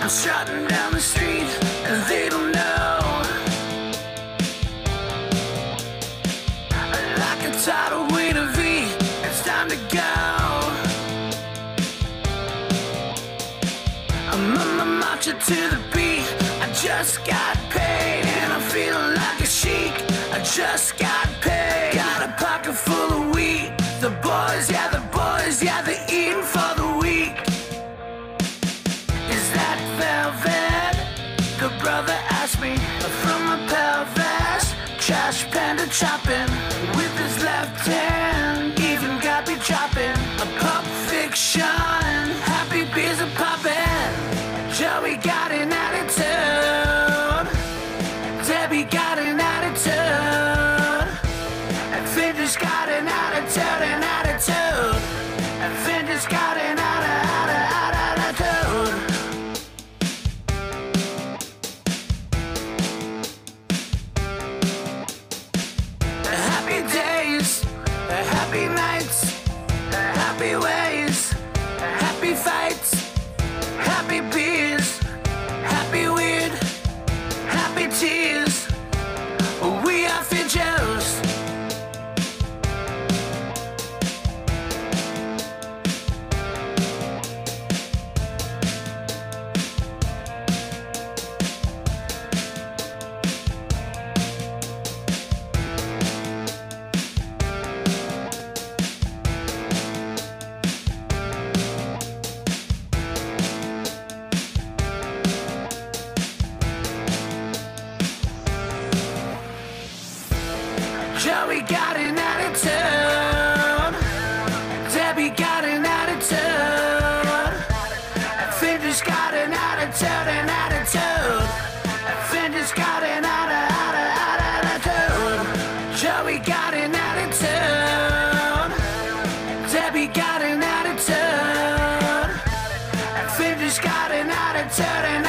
I'm strutting down the street and they don't know. Like a tidal wave of V, it's time to go. I'm on my marcher to the beat. I just got paid and I'm feeling like a chic. I just got paid. Got a pocket full of wheat. The boys, yeah, they're eating for the week. Is that velvet? The brother asked me from a pelvis. Trash panda chopping with his left hand. Even got me chopping a Pulp Fiction. Happy beers are popping. Joey got an attitude. Debbie got an attitude. And Finder's got an attitude, an attitude. And Finder's got an attitude. Happy days, happy nights, happy ways, happy fights, happy beers, happy weird, happy tears. We are Finjos. Joey got an attitude. Debbie got an attitude. Finder's got an attitude, an attitude. Finder's got an attitude. Joey got an attitude. Debbie got an attitude. Finder's got an attitude.